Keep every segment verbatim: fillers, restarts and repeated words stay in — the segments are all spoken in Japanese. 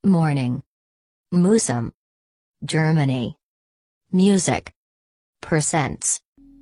Morning. Musume'. Germany. Music. Percents.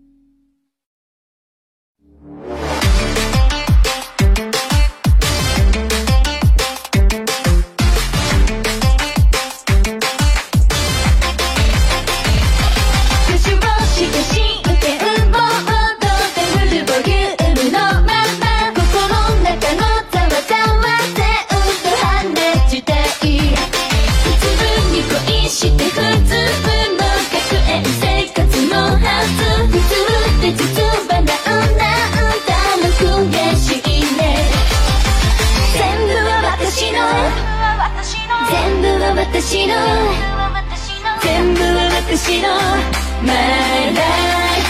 私の全部は私の My life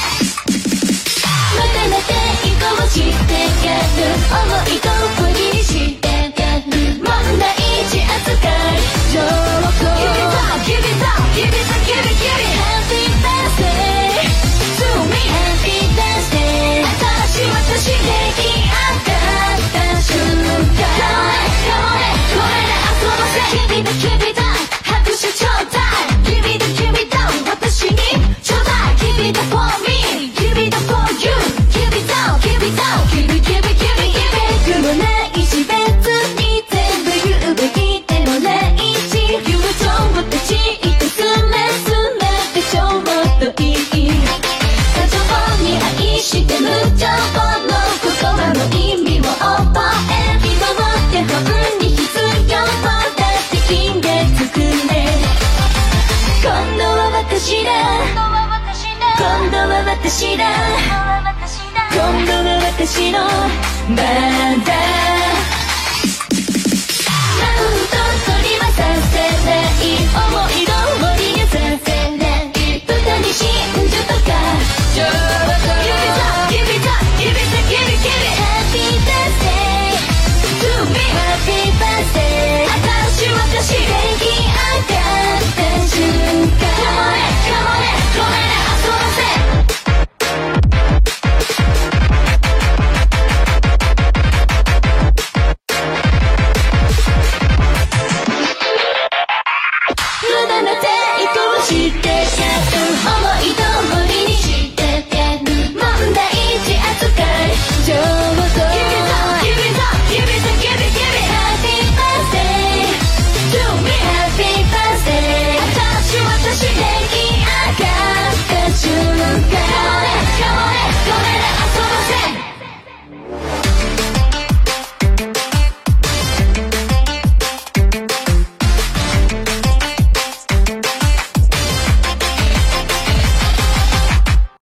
またまた移行してやる思い通りにしてやる問題児扱い証拠 Give it up, give it up, give it up, give it, give it Happy birthday to me Happy birthday 私私でき上がった瞬間 Come on, come on これで遊ばせ Give it up, give it up 拍手ちょうだい Give it up, give it up 私にちょうだい Give it up for me Give it up for you Give it up, give it up Give it, give it, give it, give it 苦もないし別に全部言うべきでもないし友情を立ち入ってすめすめてちょうどいい過剰に愛して無情の言葉の意味を覚え見守って本に必要だって金で作れ今度は私だ今度は私だ今度は私の番だ